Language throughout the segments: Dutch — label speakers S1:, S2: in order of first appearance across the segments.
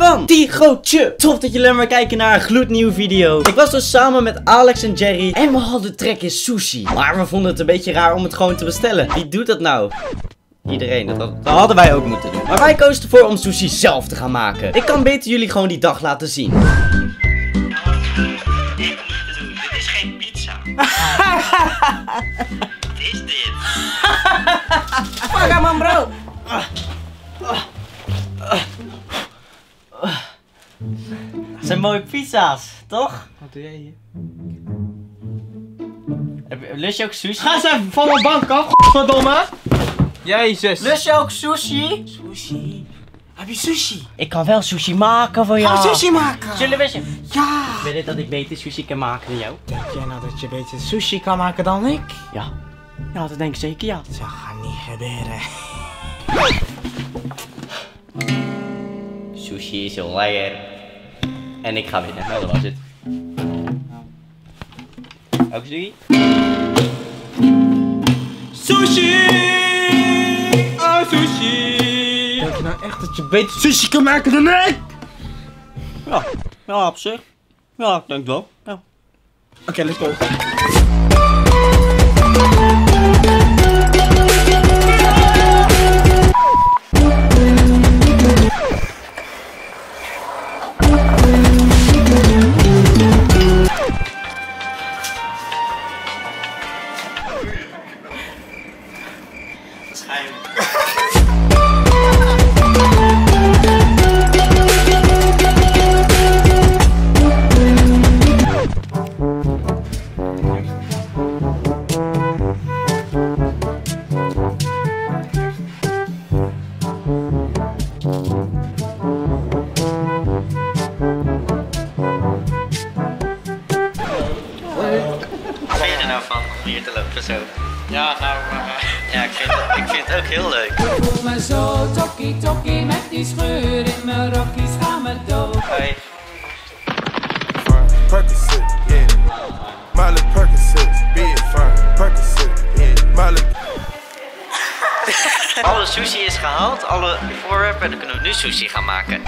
S1: van Tigootje. Tof dat jullie maar kijken naar een gloednieuwe video. Ik was dus samen met Alex en Jerry en we hadden trek in sushi. Maar we vonden het een beetje raar om het gewoon te bestellen. Wie doet dat nou? Iedereen, dat hadden wij ook moeten doen. Maar wij kozen ervoor om sushi zelf te gaan maken. Ik kan beter jullie gewoon die dag laten zien.
S2: Dit is geen pizza. Wat is dit?
S1: Fuck man bro. Het zijn mooie pizza's, toch?
S3: Wat doe jij hier?
S1: Lust je ook sushi?
S3: Ga eens even van mijn bank af, godverdomme! Jezus.
S1: Lust je ook sushi?
S3: Sushi? Heb je sushi?
S1: Ik kan wel sushi maken voor jou.
S3: Ga sushi maken?
S1: Zullen we
S3: Ja!
S1: Weet je dat ik beter sushi kan maken dan jou?
S3: Denk jij nou dat je beter sushi kan maken dan ik?
S1: Ja. Ja, dat denk ik zeker, ja.
S3: Dat gaat niet gebeuren.
S1: Sushi is heel lekker. En ik ga winnen. Nou, dat was het. Ook sushi?
S3: Sushi! Oh, sushi! Denk je nou echt dat je beter sushi kan maken dan ik?
S1: Ja. Ja, op zich. Ja, ik denk wel. Ja.
S3: Oké, let's go.
S2: Wat vind je er nou van om hier te lopen zo?
S3: Ja, nou,
S2: Ja, ik vind het ook heel leuk.
S4: Ik voel me zo tokkie met die scheur in mijn rokjes gaan me dood.
S2: Hoi.
S5: Percocet, yeah. Miley Percocet, big fun. Percocet, yeah. Miley.
S2: Alle sushi is gehaald, alle voorwerpen, en dan kunnen we nu sushi gaan maken.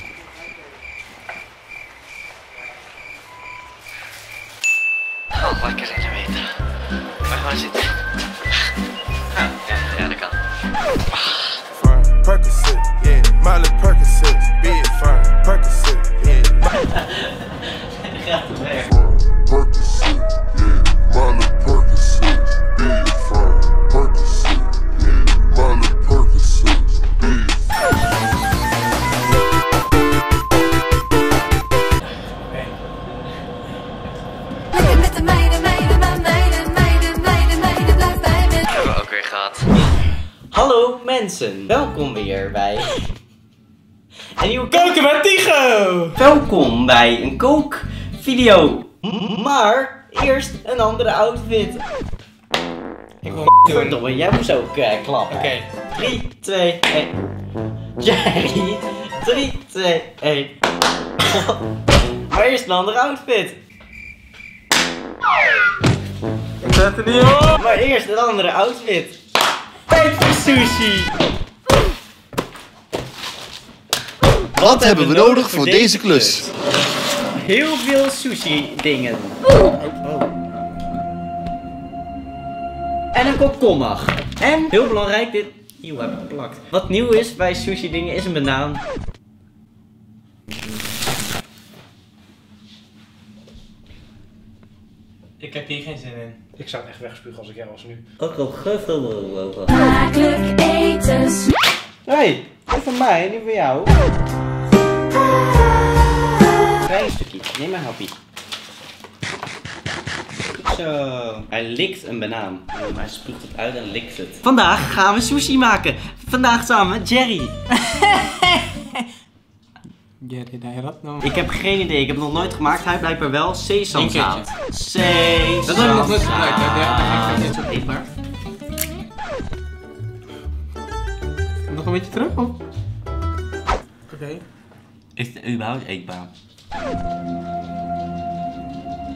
S2: Oh, lekker in de meter. Waar zit het? Ja, dat kan.
S5: Fun. Percocet, yeah. Miley Percocet, big fun. Percocet, yeah.
S2: Gaat het weg.
S5: Percocet, yeah. Miley Percocet, big fun. Percocet, yeah. Miley Percocet, big.
S4: Lekker met de meiden, blijf bij me.
S2: Hebben we ook weer gehad.
S1: Hallo mensen. Welkom weer bij een nieuwe
S3: koken met Tigo!
S1: Welkom bij een kookvideo. Maar eerst een andere outfit.
S3: Ik wil
S1: Verdomme, jij moest ook klappen.
S3: Oké.
S1: 3, 2, 1. Jerry. 3, 2, 1. Maar eerst een andere outfit.
S3: Ik zet er niet op!
S1: Maar eerst een andere outfit. Tijd voor sushi.
S6: Wat hebben we nodig voor deze klus?
S1: Heel veel sushi dingen. En een komkommer. En heel belangrijk, dit. Hier heb ik geplakt. Wat nieuw is bij sushi dingen is een banaan.
S3: Ik heb hier geen zin in. Ik zou het echt wegspugen als ik jou was nu.
S1: Ook al gevoel.
S4: Smakelijk eten.
S1: Hey, dit van mij en die van jou. Klein stukje, neem maar een hapje. Goed zo. Hij likt een banaan. Hij spuugt het uit en likt het. Vandaag gaan we sushi maken. Vandaag samen met Jerry.
S3: Jerry, deed je dat nou?
S1: Ik heb geen idee, ik heb het nog nooit gemaakt. Hij blijkbaar wel sesamzaad. Sesamzaad.
S3: Dat heb ik nog nooit gebruikt, hè? Daar ga ik niet zo
S1: eetbaar.
S3: Nog een beetje terug, of? Oké.
S1: Is het überhaupt eetbaar?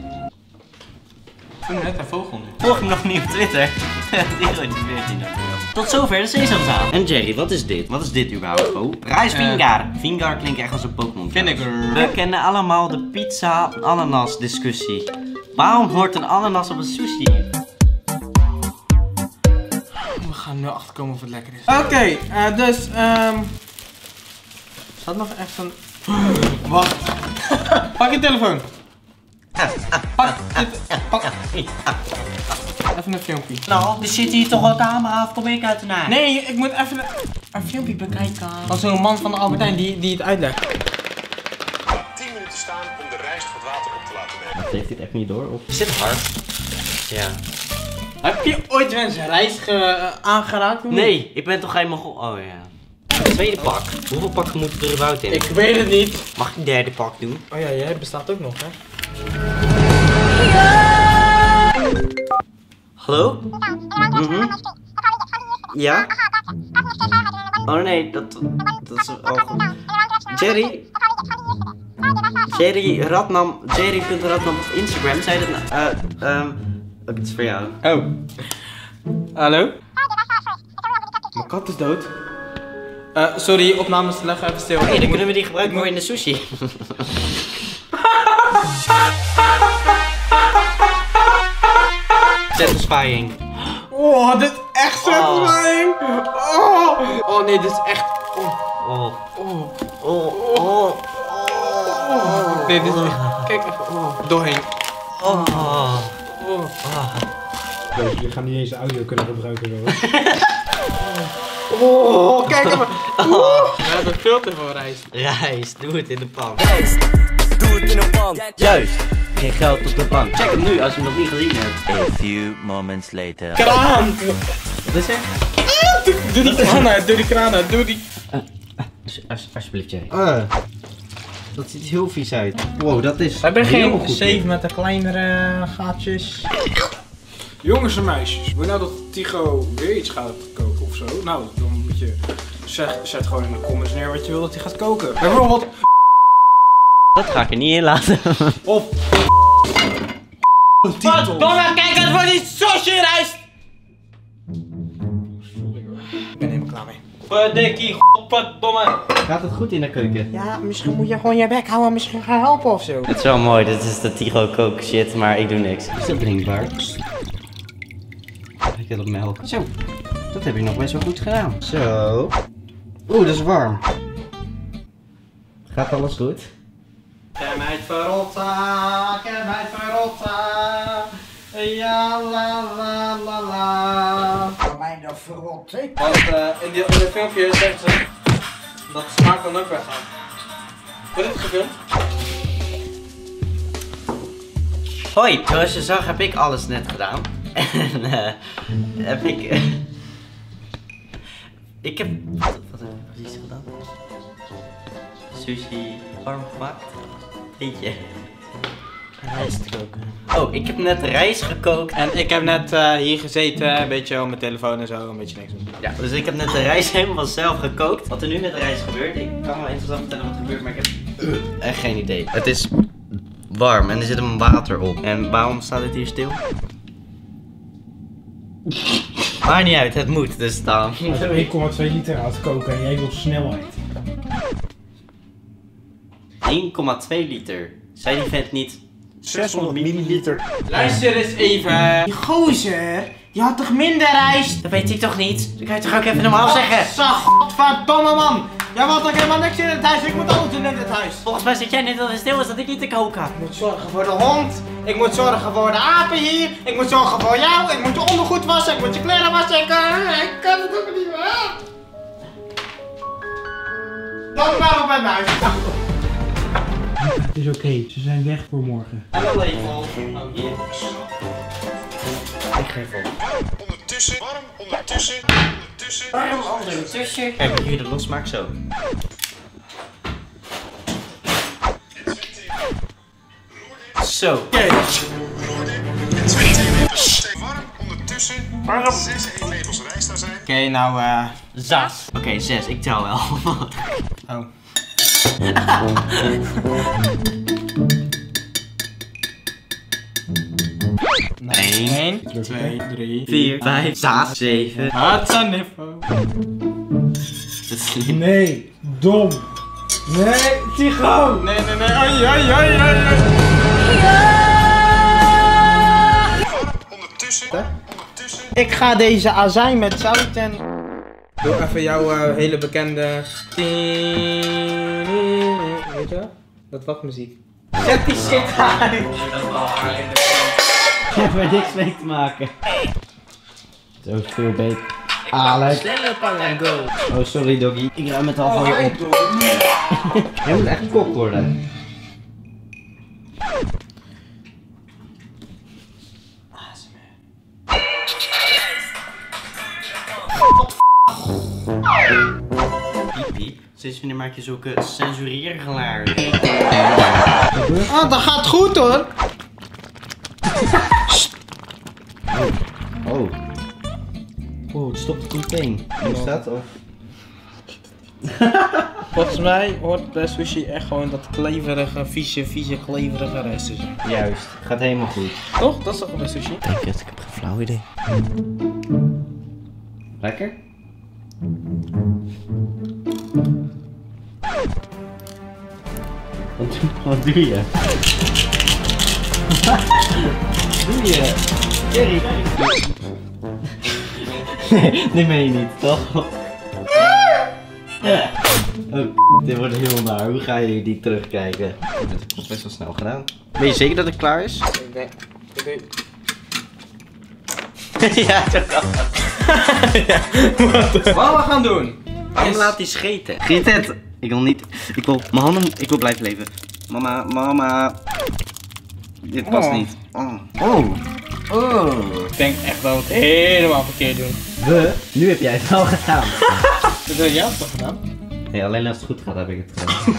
S3: Ik voel net een vogel nu.
S1: Volg hem nog niet op Twitter. Tigootje 14 dankjewel. tot zover de sesamzaal. En Jerry, wat is dit? Wat is dit überhaupt? Oh, Rijs Vingar. Vingar klinkt echt als een Pokémon.
S3: Vinegar.
S1: We kennen allemaal de pizza ananas discussie. Waarom hoort een ananas op een sushi?
S3: We gaan nu achterkomen of het lekker is. Oké, dus staat nog echt een... Wacht. Pak je telefoon. Pak. Even een filmpje.
S1: Nou, er zit hier toch een camera of kom ik uit de naam?
S3: Nee, ik moet even een filmpje bekijken. Van zo'n man van de Albertijn die het uitlegt.
S7: 10 minuten staan om de rijst wat water op te laten nemen.
S1: Wat heeft dit echt niet door? Of is dit hard? Ja.
S3: Heb je ooit wel eens rijst aangeraakt?
S1: Nee, ik ben toch helemaal oh ja. Tweede pak. Hoeveel pakken moeten er überhaupt in?
S3: Ik weet het niet.
S1: Mag ik een derde pak doen?
S3: Oh ja, jij bestaat ook nog, hè?
S1: Hallo? Ja? Oh nee, dat is al goed. Jerry.Radnam op Instagram, zei dat nou? Het is voor jou.
S3: Oh. Hallo? Mijn kat is dood. Sorry, opnames leggen even stil.
S1: Hey, dan kunnen we die gebruiken voor in de sushi. Satisfying.
S3: Oh, dit is echt satisfying. Oh nee, dit is echt... Nee, dit is echt... Kijk even. Doorheen.
S8: Je gaat niet eens de audio kunnen gebruiken.
S3: Kijk even. We hebben veel te veel rijst.
S1: Rijst, doe het in de pan. Doe het in de pan. Juist. Geen geld op de bank. Check hem nu als je hem nog niet gezien hebt.
S9: A few moments later.
S3: Kraan!
S1: Wat is er?
S3: Doe die kraan uit, doe die kraan uit, doe die...
S1: Alsjeblieft, Jerry. Dat ziet heel vies uit. Wow, dat is.
S3: We hebben
S1: heel
S3: geen
S1: goed.
S3: safe met de kleinere gaatjes.
S8: Jongens en meisjes, wil je nou dat Tigo weer iets gaat koken of zo? Nou, dan moet je zet gewoon in de comments neer wat je wil dat hij gaat koken. Bijvoorbeeld...
S1: Dat ga ik er niet in laten.
S8: Of...
S3: Verdomme, kijk uit voor die sushi rijst! Ik ben helemaal klaar mee. Verdikkie, godverdomme.
S1: Gaat het goed in de keuken?
S3: Ja, misschien moet je gewoon je bek houden, misschien gaan helpen of zo.
S1: Het is wel mooi, dit is de Tigo kook shit, maar ik doe niks. Is dat drinkbaar? Ik heb op melk. Zo, dat heb je nog best wel goed gedaan. Zo. Oeh, dat is warm. Gaat alles goed?
S3: Ken mij het verrotten, ken mij het verrotten. Ja la la la la. Kan mij dat verrotten? Want in de filmpje zegt ze dat de smaak dan ook weggaat. Wordt het gefilmd?
S1: Hoi, zoals je zag heb ik alles net gedaan. En heb ik... ik heb... Wat heb ik precies gedaan? Sushi warm gemaakt. Eentje. Rijst koken. Oh, ik heb net rijst gekookt.
S3: En ik heb net hier gezeten, een beetje op mijn telefoon en zo, een beetje niks doen.
S1: Ja, dus ik heb net de rijst helemaal zelf gekookt. Wat er nu met de rijst gebeurt, ik kan wel interessant vertellen wat er gebeurt, maar ik heb echt geen idee. Het is warm en er zit een water op. En waarom staat het hier stil? Maakt niet uit, het moet dus dan.
S8: 1,2 liter aan het koken en jij wil snelheid.
S1: 1,2 liter. Zei die vent niet 600 milliliter?
S3: Luister eens even. Die gozer, die had toch minder rijst?
S1: Dat weet ik toch niet? Dan kan je toch ook even normaal zeggen?
S3: Zo, godverdomme man. Jij had toch helemaal niks in het huis, ik moet alles doen in het huis.
S1: Volgens mij zit jij net dat het stil is dat ik niet te koken.
S3: Ik moet zorgen voor de hond, ik moet zorgen voor de apen hier, ik moet zorgen voor jou, ik moet je ondergoed wassen, ik moet je kleren wassen, ik kan het ook niet meer. Dan maar op bij mij.
S8: Het is oké, ze zijn weg voor morgen.
S3: En dan even op.
S1: Ik geef op.
S7: Warm ondertussen.
S1: Kijk, hoe je het losmaakt zo. Zo.
S7: Warm 6 eetlepels rijst daar zijn.
S3: Oké, nou
S1: Zas. Oké, 6. Ik tel wel.
S3: Oh.
S1: 1,
S8: 2, 3,
S1: 4, 5, 6, 7.
S8: Hatsaniffo.
S1: Dat is slim.
S8: Nee, dom. Nee, Tycho. Nee. Ai.
S7: Ondertussen.
S3: Ik ga deze azijn met zout en... Doe even jouw hele bekende... Weet je? Dat wachtmuziek. Zet die shit uit!
S1: Ik heb er niks mee te maken. Zo is veel beter. Alex.
S3: Go.
S1: Oh, sorry doggy. Ik ruim het al van je op. Jij moet echt kok worden. Piep piep. Sinds wanneer maak je zulke censureergeluiden?
S3: Oh, dat gaat goed hoor!
S1: Oh. Oh, het stopt meteen. Hoe staat het?
S3: Volgens mij hoort bij sushi echt gewoon dat kleverige, vieze, kleverige resten zijn.
S1: Juist, gaat helemaal goed.
S3: Toch? Dat is toch bij sushi?
S1: Ik denk het, ik heb geen flauw idee. Lekker? Wat doe je? Wat doe je? Jerry? Nee, dit meen je niet, toch? Oh, dit wordt heel naar. Hoe ga je die terugkijken? Dat heb ik best wel snel gedaan. Ben je zeker dat het klaar is?
S3: Ik denk...
S1: Ja, toch wel.
S3: Wat we gaan doen?
S1: Waarom laat hij scheten? Giet ik wil niet. Ik wil mijn handen. Ik wil blijven leven. Mama. Dit past niet. Oh.
S3: Ik denk echt dat we het helemaal verkeerd doen.
S1: Nu heb jij het al gedaan.
S3: Dat heb jij het toch gedaan?
S1: Nee, alleen als het goed gaat heb ik het gedaan.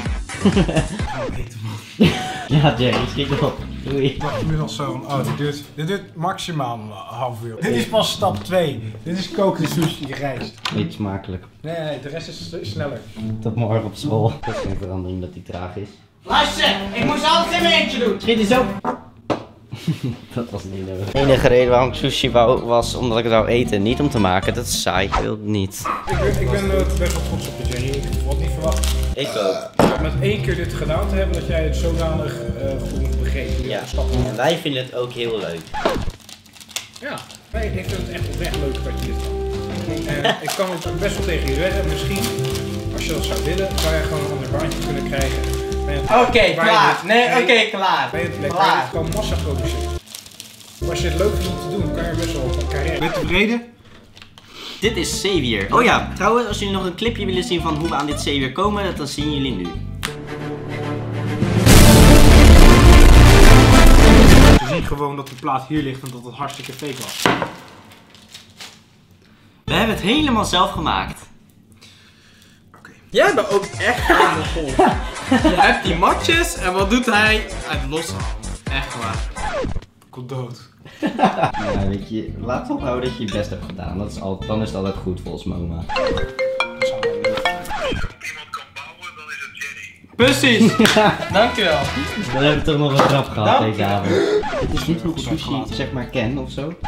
S1: Ja, Jerry, schiet op. Doei.
S8: Ik dacht inmiddels zo van, dit duurt maximaal een half uur. Dit is pas stap 2. Dit is koken sushi rijst.
S1: Niet smakelijk.
S8: Nee, de rest is sneller.
S1: Tot morgen op school. Dat is geen verandering dat hij traag is.
S3: Luister, ik moest alles in mijn eentje doen.
S1: Schiet eens op. Dat was niet nodig. De enige reden waarom ik sushi wou was omdat ik het wou eten. Niet om te maken, dat is saai. Ik wil het niet.
S8: Ik ben best wel trots op je, Jerry. Ik had niet verwacht.
S1: Ik ook.
S8: Met 1 keer dit gedaan te hebben, dat jij het zodanig goed begreep.
S1: Ja, en wij vinden het ook heel leuk.
S8: Ja, nee, ik vind het echt oprecht leuk dat je dit kan. En ik kan het best wel tegen je redden. Misschien, als je dat zou willen, zou je gewoon een ander baantje kunnen krijgen.
S3: Oké, klaar. Klaar.
S8: Ben je het lekker gewoon massa produceren. Maar als je het leuk vindt om te doen, kan je best wel een carrière. Ben je tevreden?
S1: Dit is zeewier. Oh ja, trouwens, als jullie nog een clipje willen zien van hoe we aan dit zeewier komen, dat zien jullie nu.
S8: We zien gewoon dat de plaat hier ligt en dat het hartstikke fake was.
S1: We hebben het helemaal zelf gemaakt.
S3: Jij bent ook echt aan de golf. Je hebt die matjes en wat doet hij? Uit losse handen. Echt waar.
S8: Komt dood.
S1: Ja, weet je, laat ophouden dat je je best hebt gedaan. Dat is dan is het altijd goed volgens Moma.
S3: Precies. Dankjewel.
S1: Dan hebben we toch nog een grap gehad deze avond. Het is niet hoe ik sushi zeg maar ken of zo.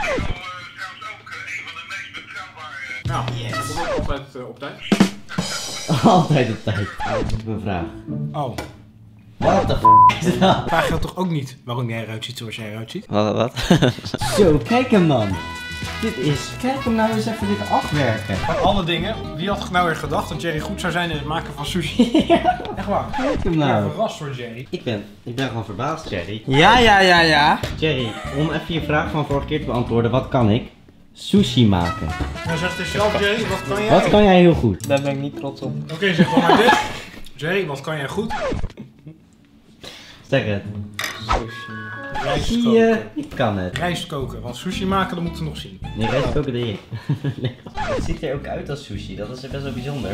S8: Nou, yes. Altijd op tijd.
S1: Altijd op tijd. Dat is mijn vraag.
S8: Oh.
S1: Wat de f is dat?
S8: Vraag je dat toch ook niet waarom jij eruit ziet zoals jij eruit ziet?
S1: Wat? Zo, kijk hem dan. Kijk hem nou eens even dit afwerken.
S8: Van alle dingen, wie had nou weer gedacht dat Jerry goed zou zijn in het maken van sushi?
S1: Ja.
S8: Echt waar.
S1: Kijk hem
S8: Ik ben
S1: nou.
S8: verrast door Jerry.
S1: Ik ben gewoon verbaasd, Jerry.
S3: Ja.
S1: Jerry, om even je vraag van vorige keer te beantwoorden, wat kan ik? Sushi maken.
S8: Nou zegt hij zelf, Jerry, wat kan jij?
S1: Wat kan jij heel goed?
S3: Daar ben ik niet trots op.
S8: Oké, zeg dan maar dit. Jerry, wat kan jij goed?
S1: Zeg het.
S8: Rijst
S1: Zie
S8: koken.
S1: je, ik kan het.
S8: Rijst koken, want sushi maken, dat moeten we nog zien.
S1: Nee, rijst koken deed ik. Nee, het ziet er ook uit als sushi, dat is best wel bijzonder.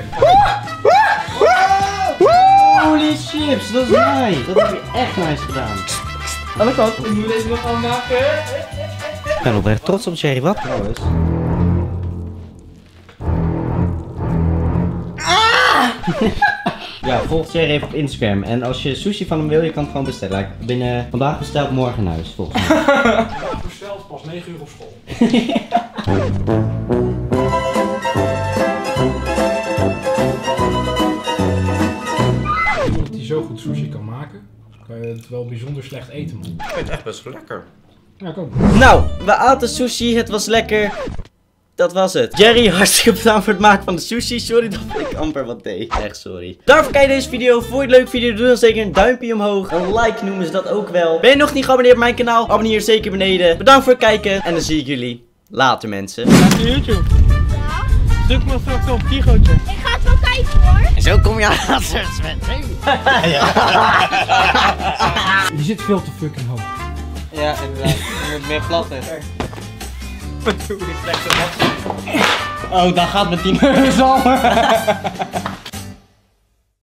S1: Holy chips, dat is nice. Dat heb je echt nice gedaan.
S3: Aan de kant, ik moet deze nog aanmaken.
S1: Ik ben oprecht trots op Jerry, wat trouwens? Ja, volg Jerry even op Instagram. En als je sushi van hem wil, je kan het gewoon bestellen. Binnen vandaag besteld, morgen in huis, volgens mij.
S8: Besteld 9 uur op school. Iemand die zo goed sushi kan maken, kan je het wel bijzonder slecht eten, man.
S3: Ik vind het echt best lekker.
S8: Ja, ik ook.
S1: Nou, we aten sushi, het was lekker. Dat was het. Jerry, hartstikke bedankt voor het maken van de sushi. Sorry dat ik amper wat deed. Echt sorry. Daarvoor kijk je deze video. Vond je het een leuke video? Doe dan zeker een duimpje omhoog. Een like noemen ze dat ook wel. Ben je nog niet geabonneerd op mijn kanaal? Abonneer zeker beneden. Bedankt voor het kijken. En dan zie ik jullie later, mensen.
S10: Op YouTube. Druk me straks op Tigootje.
S11: Ik ga het wel kijken hoor.
S1: En zo kom je aan Sven.
S8: Je zit veel te fucking hoog.
S3: Ja, inderdaad. Je moet meer plat is.
S10: Oh, daar gaat mijn 10 euro al.